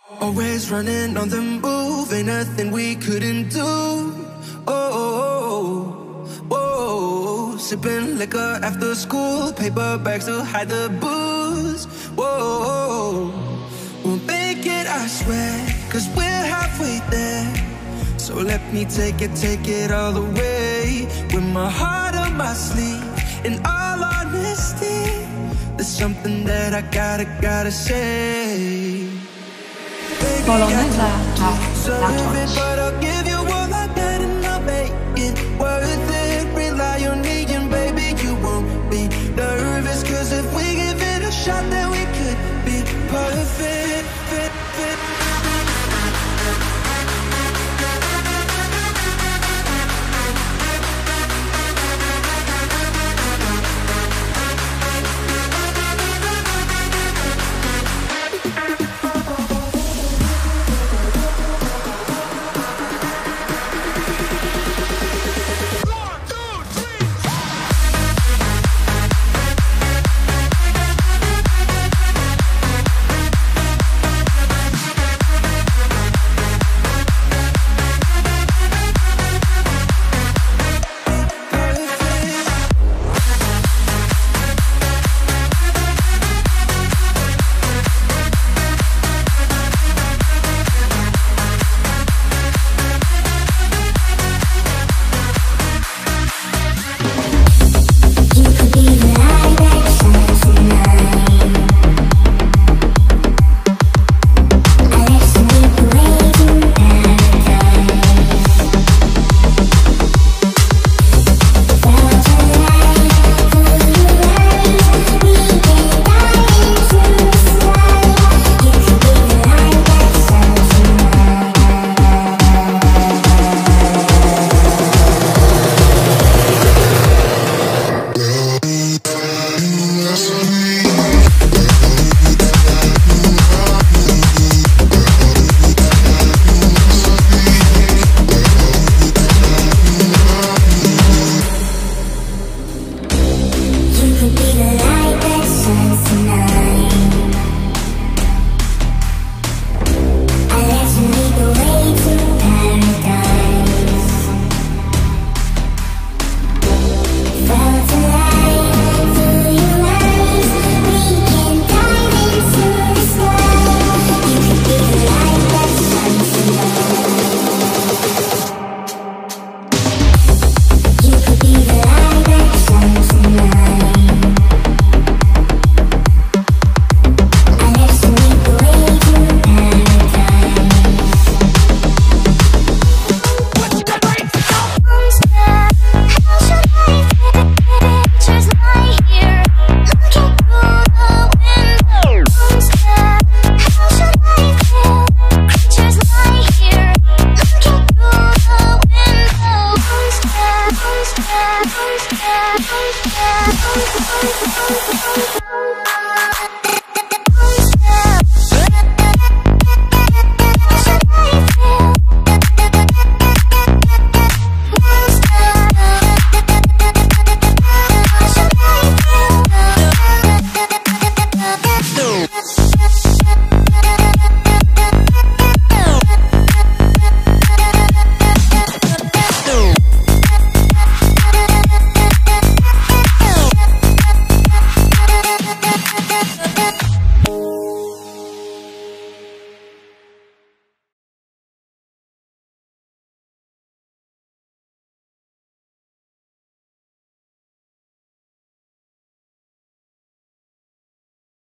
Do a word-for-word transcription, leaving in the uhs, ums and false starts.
Always running on the move, ain't nothing we couldn't do. Oh, oh, oh, oh. Sipping liquor after school, paper bags to hide the booze. Whoa, we'll make it, I swear, cause we're halfway there. So let me take it, take it all the way. With my heart on my sleeve, in all honesty, there's something that I gotta, gotta say. 喉咙那个好。